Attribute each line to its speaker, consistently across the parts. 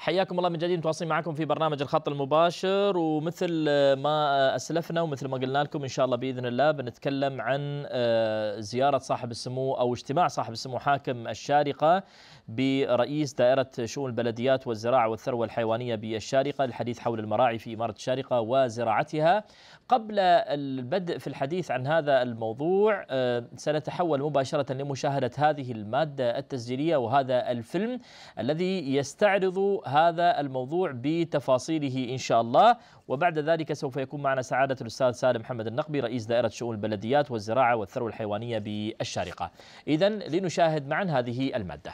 Speaker 1: حياكم الله من جديد، متواصلين معكم في برنامج الخط المباشر. ومثل ما أسلفنا ومثل ما قلنا لكم إن شاء الله بإذن الله بنتكلم عن زيارة صاحب السمو أو اجتماع صاحب السمو حاكم الشارقة برئيس دائرة شؤون البلديات والزراعة والثروة الحيوانية بالشارقة للحديث حول المراعي في إمارة الشارقة وزراعتها. قبل البدء في الحديث عن هذا الموضوع سنتحول مباشرة لمشاهدة هذه المادة التسجيلية وهذا الفيلم الذي يستعرض هذا الموضوع بتفاصيله إن شاء الله. وبعد ذلك سوف يكون معنا سعادة الأستاذ سالم محمد النقبي رئيس دائرة شؤون البلديات والزراعة والثروة الحيوانية بالشارقة. إذن لنشاهد معا هذه المادة.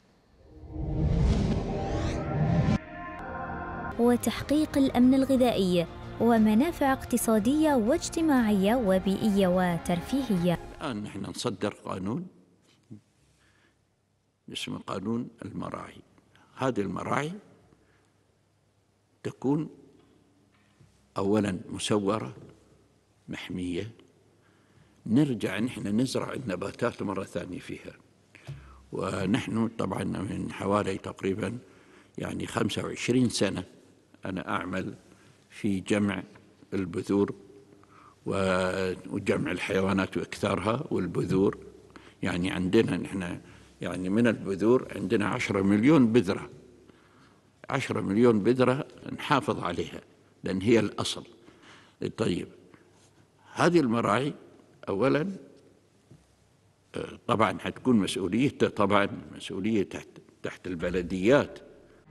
Speaker 2: وتحقيق الأمن الغذائي ومنافع اقتصادية واجتماعية وبيئية وترفيهية.
Speaker 3: الآن نحن نصدر قانون اسمه قانون المراعي. هذه المراعي تكون أولا مسورة محمية، نرجع نحن نزرع النباتات مرة ثانية فيها. ونحن طبعا من حوالي تقريبا 25 سنة أنا أعمل في جمع البذور وجمع الحيوانات وإكثارها والبذور. عندنا نحن من البذور عندنا 10 مليون بذرة، 10 مليون بذرة نحافظ عليها لأن هي الأصل. طيب هذه المراعي أولا طبعا حتكون مسؤوليتها طبعا مسؤولية تحت البلديات.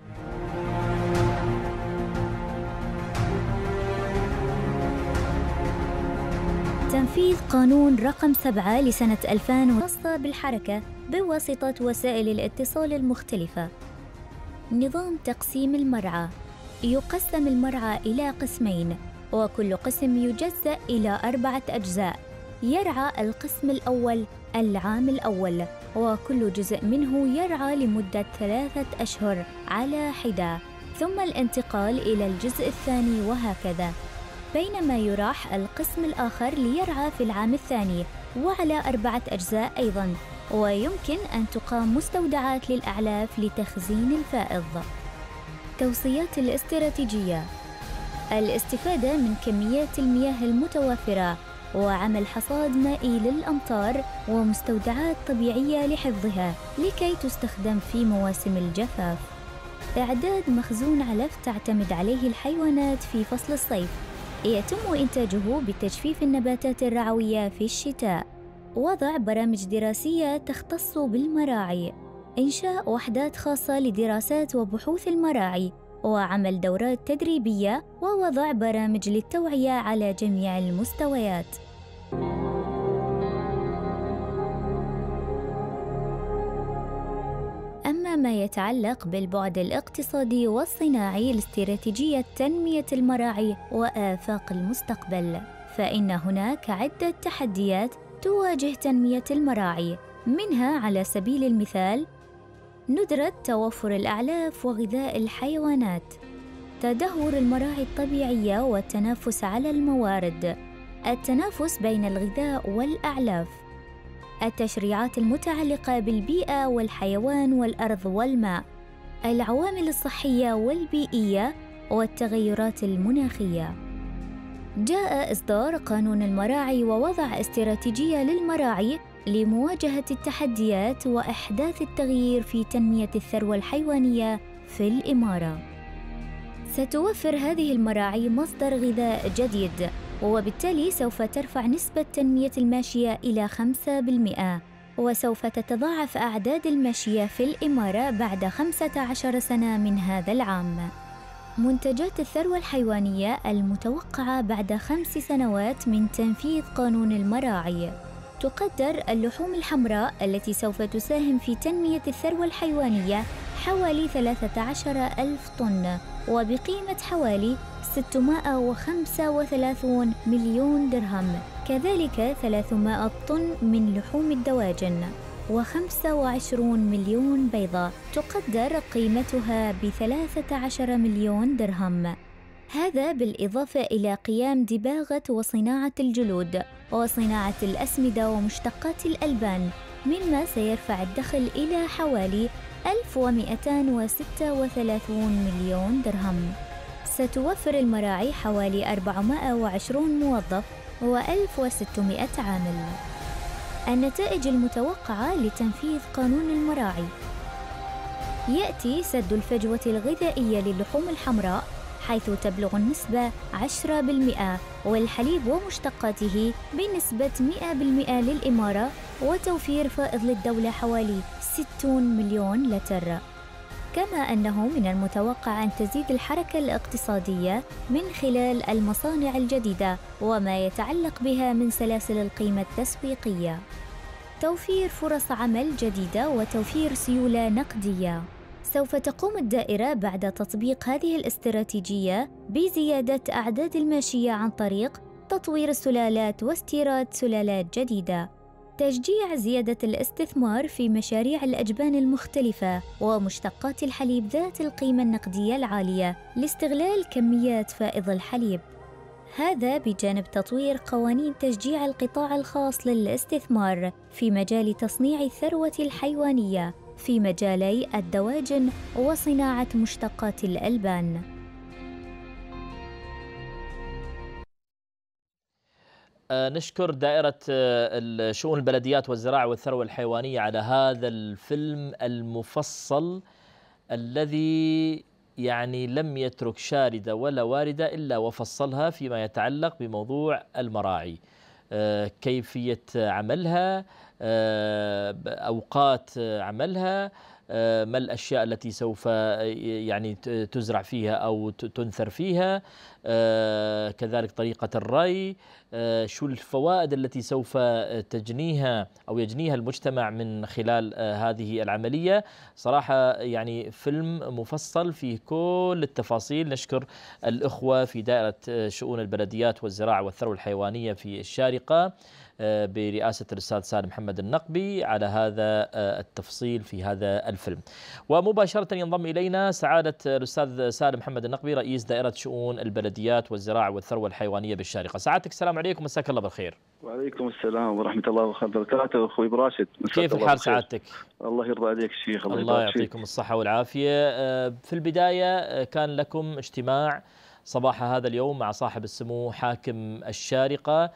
Speaker 2: تنفيذ قانون رقم 7 لسنة 2000 خاصة بالحركة بواسطة وسائل الاتصال المختلفة. نظام تقسيم المرعى: يقسم المرعى إلى قسمين، وكل قسم يجزأ إلى 4 أجزاء. يرعى القسم الأول العام الأول، وكل جزء منه يرعى لمدة 3 أشهر على حدة، ثم الانتقال إلى الجزء الثاني وهكذا. بينما يراح القسم الآخر ليرعى في العام الثاني وعلى 4 أجزاء أيضاً، ويمكن أن تقام مستودعات للأعلاف لتخزين الفائض. توصيات الاستراتيجية: الاستفادة من كميات المياه المتوافرة، وعمل حصاد مائي للأمطار ومستودعات طبيعية لحفظها لكي تستخدم في مواسم الجفاف. إعداد مخزون علف تعتمد عليه الحيوانات في فصل الصيف، يتم إنتاجه بتجفيف النباتات الرعوية في الشتاء. وضع برامج دراسية تختص بالمراعي، إنشاء وحدات خاصة لدراسات وبحوث المراعي، وعمل دورات تدريبية، ووضع برامج للتوعية على جميع المستويات. أما ما يتعلق بالبعد الاقتصادي والصناعي لاستراتيجية تنمية المراعي وآفاق المستقبل، فإن هناك عدة تحديات تواجه تنمية المراعي، منها على سبيل المثال ندرة توفر الأعلاف وغذاء الحيوانات، تدهور المراعي الطبيعية والتنافس على الموارد، التنافس بين الغذاء والأعلاف، التشريعات المتعلقة بالبيئة والحيوان والأرض والماء، العوامل الصحية والبيئية والتغيرات المناخية. جاء إصدار قانون المراعي ووضع استراتيجية للمراعي لمواجهة التحديات وإحداث التغيير في تنمية الثروة الحيوانية في الإمارة. ستوفر هذه المراعي مصدر غذاء جديد، وبالتالي سوف ترفع نسبة تنمية الماشية إلى 5%، وسوف تتضاعف أعداد الماشية في الإمارة بعد 15 سنة من هذا العام. منتجات الثروة الحيوانية المتوقعة بعد 5 سنوات من تنفيذ قانون المراعي: تقدر اللحوم الحمراء التي سوف تساهم في تنمية الثروة الحيوانية حوالي 13,000 طن، وبقيمة حوالي 635 مليون درهم. كذلك 300 طن من لحوم الدواجن، و25 مليون بيضة تقدر قيمتها ب13 مليون درهم. هذا بالإضافة إلى قيام دباغة وصناعة الجلود وصناعة الأسمدة ومشتقات الألبان، مما سيرفع الدخل إلى حوالي 1236 مليون درهم. ستوفر المراعي حوالي 420 موظف و1600 عامل. النتائج المتوقعة لتنفيذ قانون المراعي: يأتي سد الفجوة الغذائية للحوم الحمراء، حيث تبلغ النسبة 10%، والحليب ومشتقاته بنسبة 100% للإمارة، وتوفير فائض للدولة حوالي 60 مليون لتر. كما أنه من المتوقع أن تزيد الحركة الاقتصادية من خلال المصانع الجديدة وما يتعلق بها من سلاسل القيمة التسويقية. توفير فرص عمل جديدة وتوفير سيولة نقدية. سوف تقوم الدائرة بعد تطبيق هذه الاستراتيجية بزيادة أعداد الماشية عن طريق تطوير السلالات واستيراد سلالات جديدة. تشجيع زيادة الاستثمار في مشاريع الأجبان المختلفة ومشتقات الحليب ذات القيمة النقدية العالية لاستغلال كميات فائض الحليب. هذا بجانب تطوير قوانين تشجيع القطاع الخاص للاستثمار في مجال تصنيع الثروة الحيوانية في مجالي الدواجن وصناعة مشتقات الألبان.
Speaker 1: نشكر دائرة شؤون البلديات والزراعة والثروة الحيوانية على هذا الفيلم المفصل الذي يعني لم يترك شاردة ولا واردة إلا وفصلها فيما يتعلق بموضوع المراعي، كيفية عملها، أوقات عملها، ما الأشياء التي سوف يعني تزرع فيها أو تنثر فيها، كذلك طريقة الري، شو الفوائد التي سوف تجنيها أو يجنيها المجتمع من خلال هذه العملية. صراحة يعني فيلم مفصل فيه كل التفاصيل. نشكر الأخوة في دائرة شؤون البلديات والزراعة والثروة الحيوانية في الشارقة برئاسة الأستاذ سالم محمد النقبي على هذا التفصيل في هذا الفيلم. ومباشرة ينضم إلينا سعادة الأستاذ سالم محمد النقبي رئيس دائرة شؤون البلديات والزراعة والثروة الحيوانية بالشارقة. سعادتك السلام عليكم، مساك الله بالخير.
Speaker 4: وعليكم السلام ورحمة الله وبركاته. أخوي إبو راشد،
Speaker 1: كيف الحال سعادتك؟
Speaker 4: الله يرضى عليك الشيخ.
Speaker 1: الله يعطيكم الصحة والعافية. في البداية كان لكم اجتماع صباح هذا اليوم مع صاحب السمو حاكم الشارقة،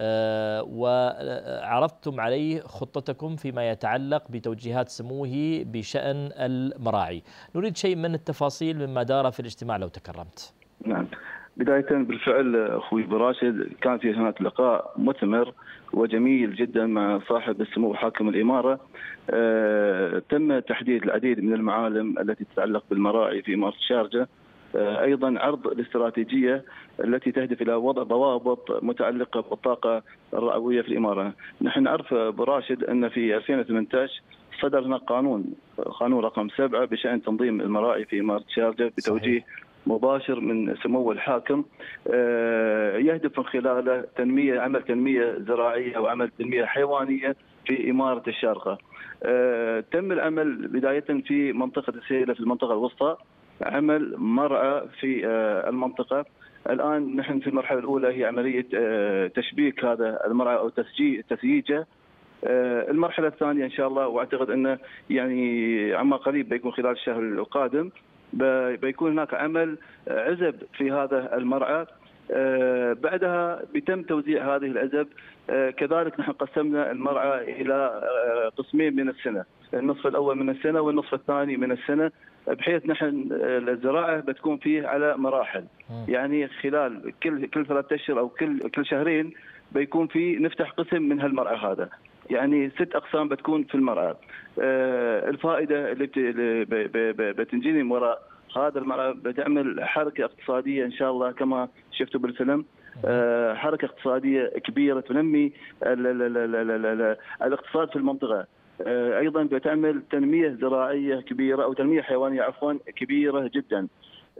Speaker 1: وعرضتم عليه خطتكم فيما يتعلق بتوجيهات سموه بشأن المراعي. نريد شيء من التفاصيل مما دار في الاجتماع لو تكرمت.
Speaker 4: نعم، بداية بالفعل أخوي أبو راشد كان في هناك لقاء مثمر وجميل جدا مع صاحب السمو حاكم الإمارة. تم تحديد العديد من المعالم التي تتعلق بالمراعي في إمارة الشارقة، أيضا عرض الاستراتيجية التي تهدف إلى وضع ضوابط متعلقة بالطاقة الرئوية في الإمارة. نحن نعرف أبو راشد أن في 2018 صدر هناك قانون رقم 7 بشأن تنظيم المراعي في إمارة الشارقة بتوجيه مباشر من سمو الحاكم، يهدف من خلاله عمل تنمية زراعية وعمل تنمية حيوانية في إمارة الشارقة. تم العمل بداية في منطقة السيلة في المنطقة الوسطى، عمل مرعى في المنطقة. الآن نحن في المرحلة الأولى هي عملية تشبيك هذا المرعى أو تسييجه. المرحلة الثانية إن شاء الله، وأعتقد أنه يعني عما قريب بيكون خلال الشهر القادم بيكون هناك عمل عزب في هذا المرعى. بعدها بيتم توزيع هذه العزب. كذلك نحن قسمنا المرعى إلى قسمين من السنة، النصف الأول من السنة والنصف الثاني من السنة، بحيث نحن الزراعة بتكون فيه على مراحل. يعني خلال كل 3 أشهر أو كل شهرين بيكون في نفتح قسم من هالمرعى هذا، يعني 6 أقسام بتكون في المرعى. الفائدة اللي بتنجيني من وراء هذا المرعى بتعمل حركة اقتصادية إن شاء الله كما شفتوا بالفيلم، حركة اقتصادية كبيرة تنمي الاقتصاد في المنطقة. أيضا بتعمل تنمية زراعية كبيرة أو تنمية حيوانية عفوا كبيرة جدا.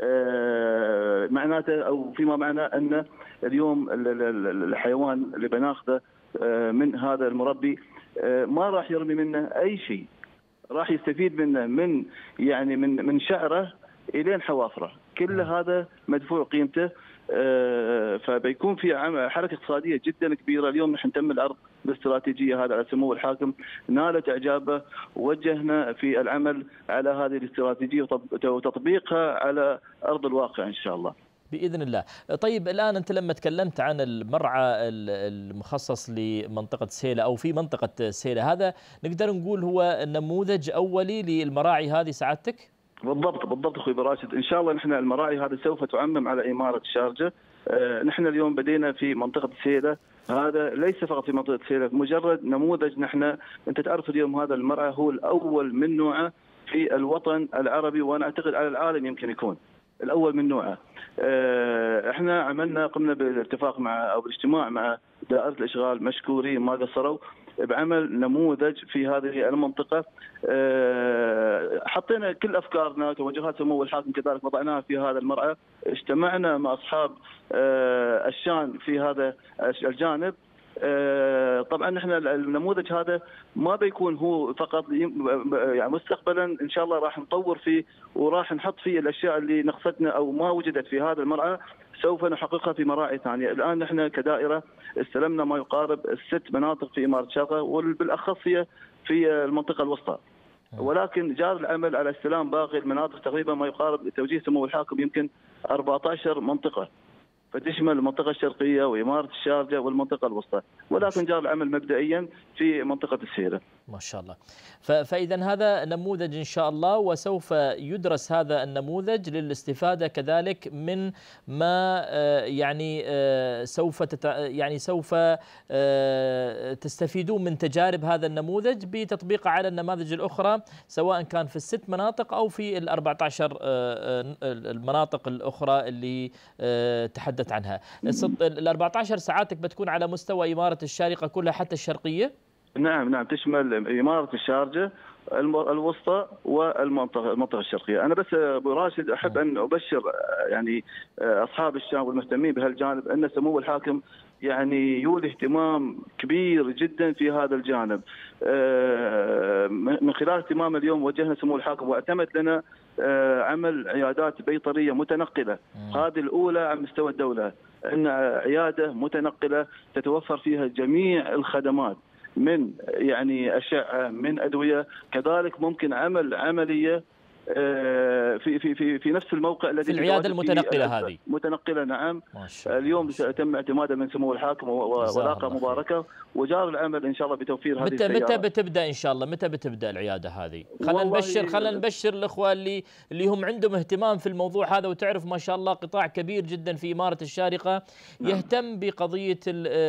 Speaker 4: معناته أو فيما معنى أن اليوم الحيوان اللي بناخذه من هذا المربي ما راح يرمي منه أي شيء، راح يستفيد منه من شعره إلين حوافره، كل هذا مدفوع قيمته. فبيكون في حركة اقتصادية جدا كبيرة. اليوم نحن تم العرض الاستراتيجيه هذا على سمو الحاكم نالت اعجابه، ووجهنا في العمل على هذه الاستراتيجيه وتطبيقها على ارض الواقع ان شاء الله.
Speaker 1: بإذن الله. طيب الآن أنت لما تكلمت عن المرعى المخصص لمنطقة سيلة أو في منطقة سيلة، هذا نقدر نقول هو نموذج أولي للمراعي هذه سعادتك؟
Speaker 4: بالضبط اخوي براشد، ان شاء الله نحن المراعي هذه سوف تعمم على اماره الشارجه. نحن اليوم بدينا في منطقه سيله، هذا ليس فقط في منطقه سيله، مجرد نموذج. نحن انت تعرف اليوم هذا المرعى هو الاول من نوعه في الوطن العربي، وانا اعتقد على العالم يمكن يكون الاول من نوعه. احنا قمنا بالاتفاق مع او بالاجتماع مع دائره الاشغال، مشكورين ما قصروا بعمل نموذج في هذه المنطقه. حطينا كل افكارنا توجهات سمو الحاكم كذلك وضعناها في هذا المرعى، اجتمعنا مع اصحاب الشان في هذا الجانب. طبعا نحن النموذج هذا ما بيكون هو فقط، يعني مستقبلا ان شاء الله راح نطور فيه وراح نحط فيه الاشياء اللي نقصتنا او ما وجدت في هذا المرعى سوف نحققها في مراعي ثانيه. الان نحن كدائره استلمنا ما يقارب 6 مناطق في اماره شارقه، وبالاخص هي في المنطقه الوسطى، ولكن جار العمل على استلام باقي المناطق تقريبا ما يقارب توجيه سمو الحاكم يمكن 14 منطقه، فتشمل المنطقة الشرقية وإمارة الشارجة والمنطقة الوسطى، ولكن جار العمل مبدئيا في منطقة السيرة.
Speaker 1: ما شاء الله. فإذا هذا نموذج إن شاء الله، وسوف يدرس هذا النموذج للاستفادة كذلك من ما يعني سوف تستفيدون من تجارب هذا النموذج بتطبيقه على النماذج الأخرى، سواء كان في ال6 مناطق أو في ال14 المناطق الأخرى اللي تحدث عنها. ال14 ساعاتك بتكون على مستوى إمارة الشارقة كلها حتى الشرقية؟
Speaker 4: نعم تشمل إمارة الشارجة الوسطى والمنطقة الشرقية. أنا بس أبو راشد أحب أن أبشر يعني أصحاب الشام والمهتمين بهالجانب أن سمو الحاكم يعني يولي اهتمام كبير جدا في هذا الجانب. من خلال اهتمام اليوم وجهنا سمو الحاكم واعتمد لنا عمل عيادات بيطرية متنقلة، هذه الأولى على مستوى الدولة، أن عيادة متنقلة تتوفر فيها جميع الخدمات من يعني أشعة من أدوية، كذلك ممكن عمل عملية في نفس الموقع الذي
Speaker 1: في العيادة المتنقلة هذه
Speaker 4: متنقلة. نعم اليوم تم اعتمادها من سمو الحاكم ولاقة مباركة، وجار العمل ان شاء الله بتوفير هذه السيارة.
Speaker 1: متى بتبدا ان شاء الله؟ متى بتبدا العيادة هذه؟ خلينا نبشر الاخوة اللي هم عندهم اهتمام في الموضوع هذا، وتعرف ما شاء الله قطاع كبير جدا في إمارة الشارقة يهتم بقضية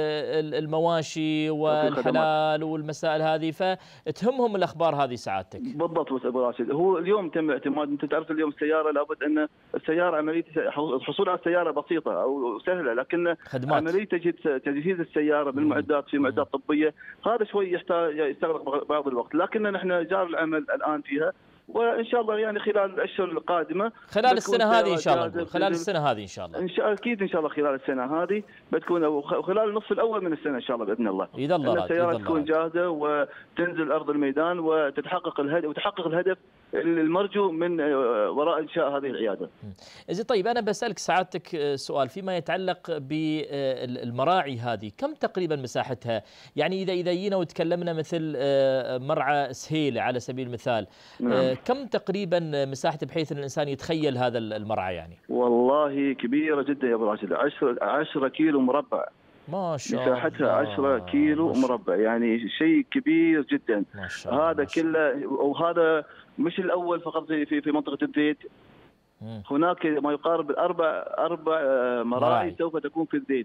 Speaker 1: المواشي والحلال والمسائل هذه، فتهمهم الاخبار هذه سعادتك.
Speaker 4: بالضبط ابو راشد، هو اليوم تم اعتماد. انت تعرف اليوم السياره لابد ان السياره عمليه الحصول على السياره بسيطه او سهله، لكن خدمات. عمليه تجهيز السياره بالمعدات في معدات طبيه هذا شوي يستغرق بعض الوقت، لكن نحن جار العمل الان فيها، وان شاء الله يعني خلال الاشهر القادمه
Speaker 1: خلال السنه هذه ان شاء الله خلال السنه هذه ان شاء الله
Speaker 4: اكيد ان شاء الله خلال السنه هذه بتكون خلال النصف الاول من السنه ان شاء الله باذن الله.
Speaker 1: اذا الله راد
Speaker 4: السياره تكون جاهزه وتنزل ارض الميدان وتتحقق الهدف المرجو من وراء انشاء هذه العياده.
Speaker 1: زين طيب انا بسالك سعادتك سؤال فيما يتعلق بالمراعي هذه، كم تقريبا مساحتها؟ يعني اذا جينا وتكلمنا مثل مرعى سهيله على سبيل المثال، كم تقريبا مساحته بحيث ان الانسان يتخيل هذا المرعى يعني؟
Speaker 4: والله كبيره جدا يا ابو راشد، 10 كيلو مربع.
Speaker 1: ما شاء الله
Speaker 4: مساحتها 10 كيلو مربع، يعني شيء كبير جدا.
Speaker 1: ما شاء الله
Speaker 4: هذا كله، وهذا مش الاول فقط في منطقه الزيت. هناك ما يقارب اربع مراعي سوف تكون في الزيت.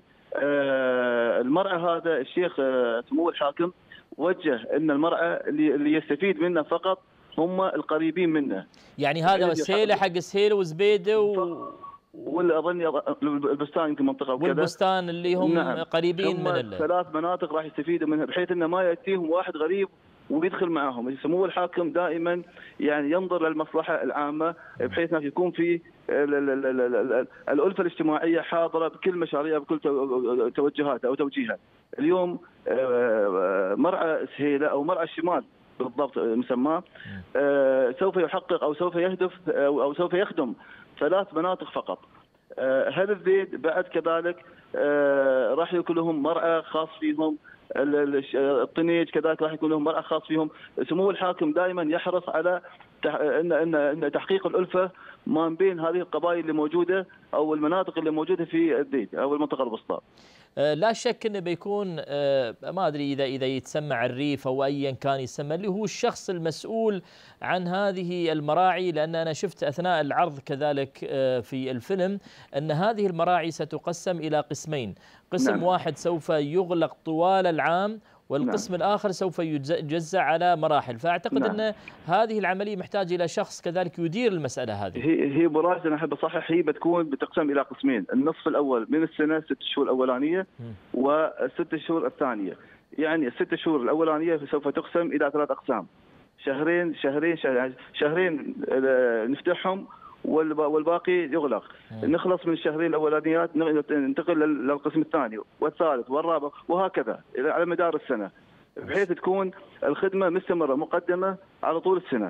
Speaker 4: المرعى هذا الشيخ سمو الحاكم وجه ان المرعى اللي يستفيد منه فقط هم القريبين منه.
Speaker 1: يعني هذا السهيله حق السهيله وزبيده
Speaker 4: ولا اظن البستان يمكن منطقه وكذا،
Speaker 1: والبستان اللي هم قريبين من
Speaker 4: 3 مناطق راح يستفيدوا منها، بحيث انه ما ياتيهم واحد غريب ويدخل معاهم. سمو الحاكم دائما يعني ينظر للمصلحه العامه، بحيث انه يكون في الالفه الاجتماعيه حاضره بكل مشاريع بكل توجهات او توجيهات. اليوم مرعى سهيله او مرعى الشمال بالضبط مسماه، سوف يحقق او سوف يهدف او سوف يخدم 3 مناطق فقط. هل الزيد بعد كذلك راح يكون لهم مرعى خاص فيهم، الطنيج كذلك راح يكون لهم مرعى خاص فيهم. سمو الحاكم دائما يحرص على ان تحقيق الالفه ما بين هذه القبائل اللي موجوده او المناطق اللي موجوده في الديد او المنطقه الوسطى.
Speaker 1: لا شك انه بيكون ما ادري اذا يتسمى الريف او ايا كان يسمى، اللي هو الشخص المسؤول عن هذه المراعي، لان انا شفت اثناء العرض كذلك في الفيلم ان هذه المراعي ستقسم الى قسمين، قسم واحد سوف يغلق طوال العام والقسم الآخر سوف يجزع على مراحل، فأعتقد أن هذه العملية محتاجة إلى شخص كذلك يدير المسألة هذه.
Speaker 4: هي براشد أنا أحب أصحح، هي بتقسم إلى قسمين، النصف الأول من السنة 6 شهور الأولانية و6 شهور الثانية. يعني ال6 شهور الأولانية سوف تقسم إلى 3 أقسام، شهرين نفتحهم والباقي يغلق. نخلص من الشهرين الاولانيات ننتقل للقسم الثاني والثالث والرابع وهكذا على مدار السنه، بحيث تكون الخدمه مستمره مقدمه على طول السنه.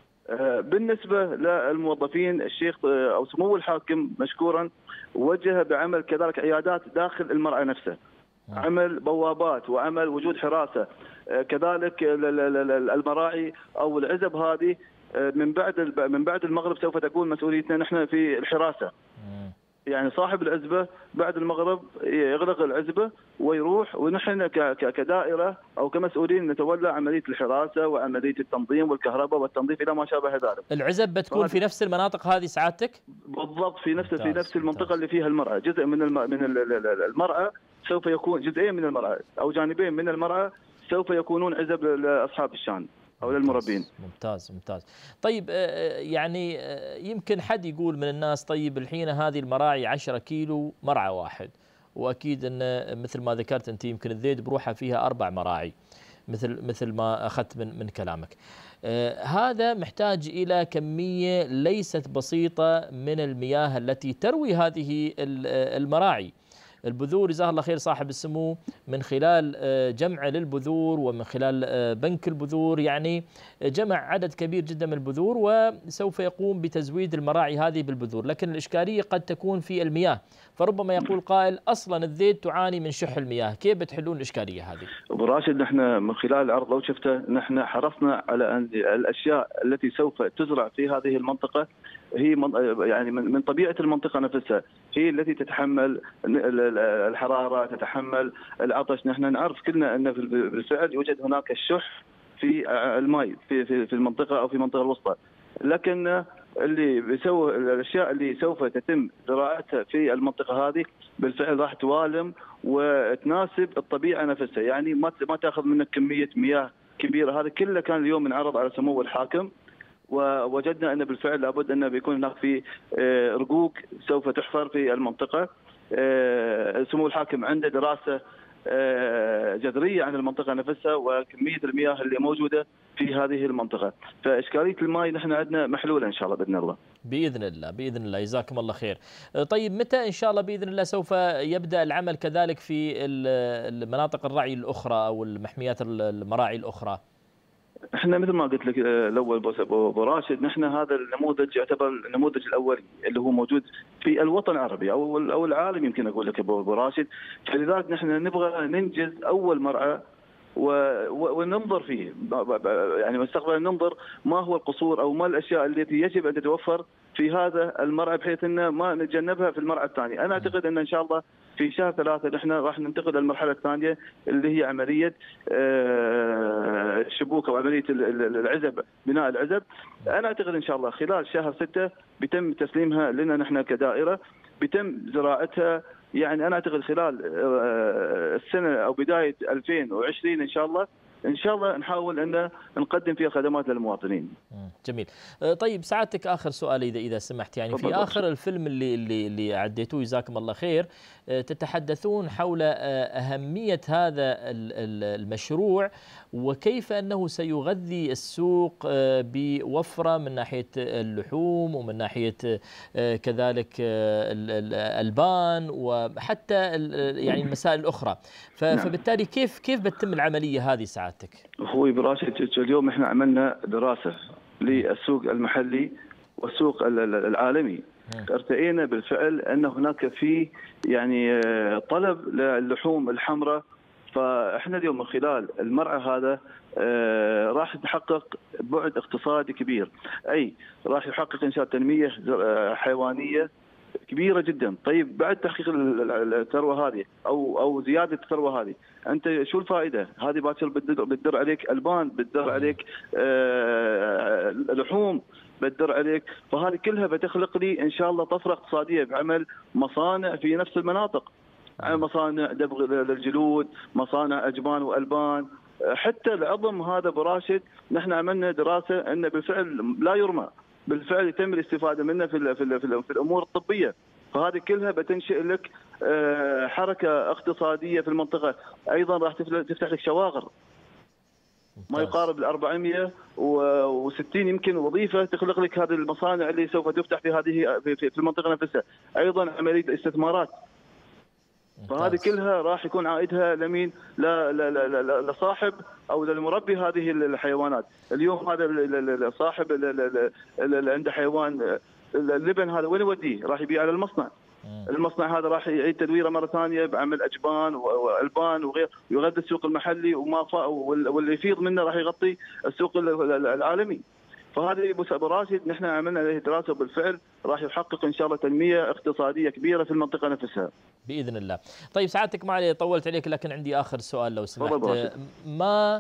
Speaker 4: بالنسبه للموظفين، الشيخ او سمو الحاكم مشكورا وجه بعمل كذلك عيادات داخل المرعى نفسه، عمل بوابات وعمل وجود حراسه. كذلك المراعي او العزب هذه من بعد المغرب سوف تكون مسؤوليتنا نحن في الحراسه. يعني صاحب العزبه بعد المغرب يغلق العزبه ويروح، ونحن كدائره او كمسؤولين نتولى عمليه الحراسه وعمليه التنظيم والكهرباء والتنظيف الى ما شابه ذلك.
Speaker 1: العزب بتكون في نفس المناطق هذه سعادتك؟
Speaker 4: بالضبط، في نفس المنطقه اللي فيها المرعى. جزء من المرعى سوف يكون، جزئين من المرعى او جانبين من المرعى سوف يكونون عزب لاصحاب الشان أو للمربين.
Speaker 1: ممتاز. طيب يعني يمكن حد يقول من الناس طيب الحين هذه المراعي 10 كيلو مرعى واحد، وأكيد أن مثل ما ذكرت أنت يمكن الذيد بروحها فيها 4 مراعي مثل ما أخذت من كلامك. هذا محتاج إلى كمية ليست بسيطة من المياه التي تروي هذه المراعي. البذور جزاه الله خير صاحب السمو من خلال جمع للبذور ومن خلال بنك البذور يعني جمع عدد كبير جدا من البذور وسوف يقوم بتزويد المراعي هذه بالبذور، لكن الإشكالية قد تكون في المياه، فربما يقول قائل أصلا الذيد تعاني من شح المياه، كيف بتحلون الإشكالية هذه؟
Speaker 4: أبو راشد، نحن من خلال العرض لو شفته نحن حرصنا على أن الأشياء التي سوف تزرع في هذه المنطقة هي يعني من طبيعة المنطقة نفسها، هي التي تتحمل الحرارة، تتحمل العطش. نحن نعرف كلنا أن بالفعل يوجد هناك الشح في الماء في المنطقة أو في المنطقة الوسطى، لكن اللي بيسوي الاشياء اللي سوف تتم زراعتها في المنطقه هذه بالفعل راح توالم وتناسب الطبيعه نفسها، يعني ما تاخذ منك كميه مياه كبيره. هذا كله كان اليوم انعرض على سمو الحاكم، ووجدنا ان بالفعل لابد ان بيكون هناك في رقوق سوف تحفر في المنطقه. سمو الحاكم عنده دراسه جذريه عن المنطقه نفسها وكميه المياه اللي موجوده في هذه المنطقه، فاشكاليه الماء نحن عندنا محلوله ان شاء الله باذن الله.
Speaker 1: باذن الله جزاكم الله خير. طيب متى ان شاء الله باذن الله سوف يبدا العمل كذلك في المناطق الرعي الاخرى او المحميات المراعي الاخرى؟
Speaker 4: احنا مثل ما قلت لك الاول ابو راشد، نحن هذا النموذج يعتبر النموذج الاولي اللي هو موجود في الوطن العربي او العالم، يمكن اقول لك ابو راشد. فلذلك نحن نبغى ننجز اول مرعى وننظر فيه، يعني مستقبلا ننظر ما هو القصور او ما الاشياء التي يجب ان تتوفر في هذا المرعى بحيث ان ما نتجنبها في المرعى الثاني. انا اعتقد ان شاء الله في شهر 3 نحن راح ننتقل للمرحله الثانيه اللي هي عمليه الشبوك او عمليه العزب، بناء العزب. انا اعتقد ان شاء الله خلال شهر 6 بيتم تسليمها لنا نحن كدائره، بيتم زراعتها. يعني انا اعتقد خلال السنه او بدايه 2020 ان شاء الله نحاول ان نقدم فيها خدمات للمواطنين.
Speaker 1: جميل. طيب سعادتك اخر سؤال اذا سمحت، يعني في اخر الفيلم اللي عديتوه جزاكم الله خير تتحدثون حول اهميه هذا المشروع وكيف انه سيغذي السوق بوفره من ناحيه اللحوم ومن ناحيه كذلك الالبان وحتى يعني المسائل الاخرى، فبالتالي كيف بتتم العمليه هذه سعادتك؟
Speaker 4: اخوي براشد، اليوم احنا عملنا دراسه للسوق المحلي والسوق العالمي. ارتئينا بالفعل ان هناك في يعني طلب للحوم الحمراء فاحنا اليوم من خلال المرعى هذا راح نحقق بعد اقتصادي كبير، اي راح يحقق انشاء تنميه حيوانيه كبيره جدا. طيب بعد تحقيق الثروه هذه او زياده الثروه هذه، انت شو الفائده؟ هذه باكر بتدر عليك البان، بتدر عليك لحوم، بتدر عليك، فهذه كلها بتخلق لي ان شاء الله طفره اقتصاديه بعمل مصانع في نفس المناطق، مصانع دبغ للجلود، مصانع اجبان والبان، حتى العظم هذا ابو راشد نحن عملنا دراسه انه بالفعل لا يرمى، بالفعل يتم الاستفاده منه في الامور الطبيه، فهذه كلها بتنشئ لك حركه اقتصاديه في المنطقه، ايضا راح تفتح لك شواغر ما يقارب ال 460 يمكن وظيفه تخلق لك هذه المصانع اللي سوف تفتح في هذه في المنطقه نفسها، ايضا عمليه الاستثمارات. فهذه كلها راح يكون عائدها لمين؟ لصاحب او للمربي هذه الحيوانات. اليوم هذا صاحب اللي عنده حيوان اللبن هذا وين يوديه؟ راح يبيع على المصنع. المصنع هذا راح يعيد تدويره مره ثانيه بعمل اجبان والبان وغير، يغذي السوق المحلي واللي يفيض منه راح يغطي السوق العالمي. فهذه ابو راشد نحن عملنا عليه دراسه وبالفعل راح يحقق ان شاء الله تنميه اقتصاديه كبيره في المنطقه نفسها
Speaker 1: باذن الله. طيب سعادتك ما علي طولت عليك، لكن عندي اخر سؤال لو سمحت. ما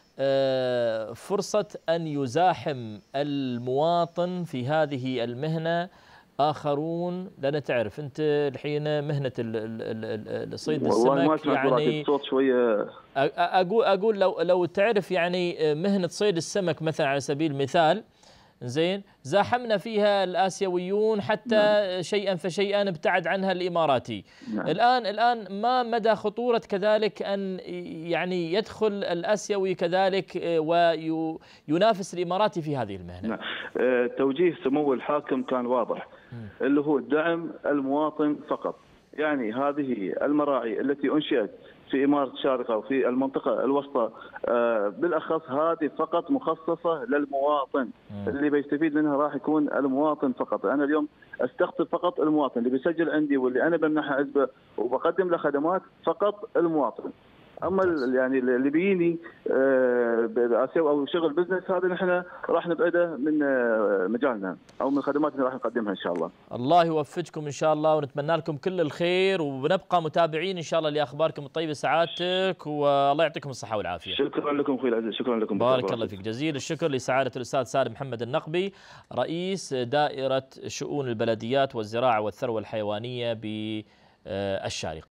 Speaker 1: فرصه ان يزاحم المواطن في هذه المهنه آخرون؟ لأن تعرف أنت الحين مهنة صيد السمك، يعني
Speaker 4: الصوت شوية
Speaker 1: أقول لو تعرف يعني مهنة صيد السمك مثلا على سبيل المثال، زين، زاحمنا فيها الآسيويون حتى نعم. شيئا فشيئا ابتعد عنها الإماراتي. نعم. الآن ما مدى خطورة كذلك أن يعني يدخل الآسيوي كذلك وينافس الإماراتي في هذه المهنة؟
Speaker 4: نعم. توجيه سمو الحاكم كان واضح، اللي هو دعم المواطن فقط. يعني هذه المراعي التي أنشئت في إمارة الشارقة وفي المنطقة الوسطى بالأخص هذه فقط مخصصة للمواطن، اللي بيستفيد منها راح يكون المواطن فقط. أنا اليوم أستقطب فقط المواطن اللي بيسجل عندي واللي أنا بمنحه عزبة وبقدم له خدمات فقط المواطن. اما يعني اللي بيجيني اسوي او شغل بزنس هذا نحن راح نبعده من مجالنا او من الخدمات اللي راح نقدمها ان شاء الله.
Speaker 1: الله يوفقكم ان شاء الله، ونتمنى لكم كل الخير، وبنبقى متابعين ان شاء الله لاخباركم الطيبه سعادتك، والله يعطيكم الصحه والعافيه.
Speaker 4: شكرا لكم اخوي العزيز، شكرا لكم.
Speaker 1: بارك الله فيك. جزيل الشكر لسعاده الاستاذ سالم محمد النقبي، رئيس دائره شؤون البلديات والزراعه والثروه الحيوانيه بالشارقة.